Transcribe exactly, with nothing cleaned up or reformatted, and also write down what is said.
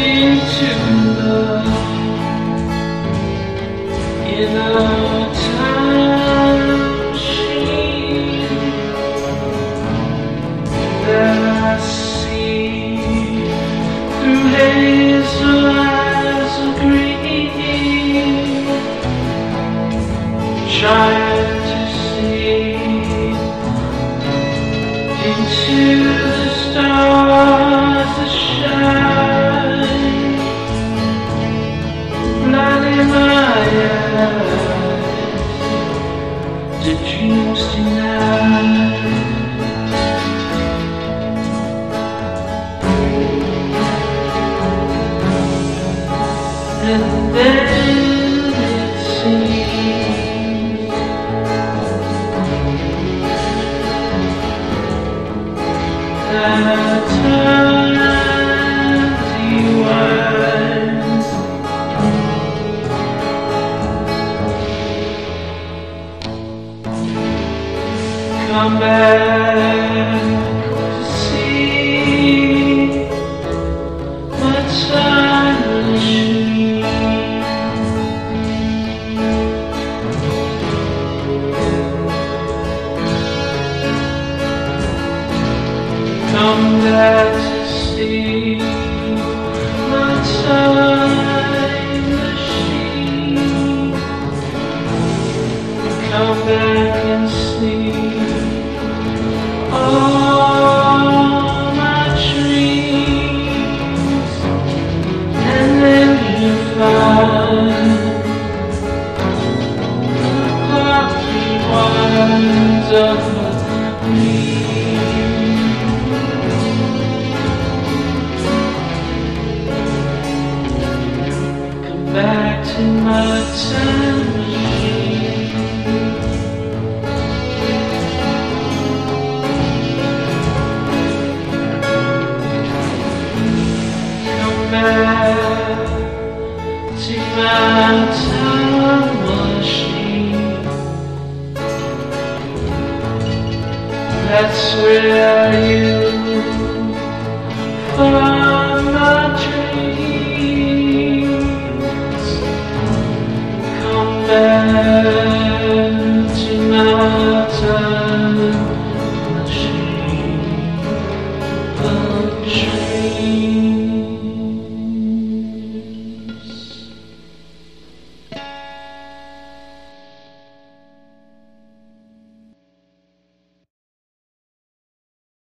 into love in a time machine that I see through hazel eyes of green, trying to see into the stars that shine, blinding my eyes to dreams tonight. And then it seems that eternity winds come back to see my time machine. Come back to see my time machine. Come back and see all my dreams, and then you find the clock rewinds of me. Back to my time machine. Come back to my time machine. That's where you find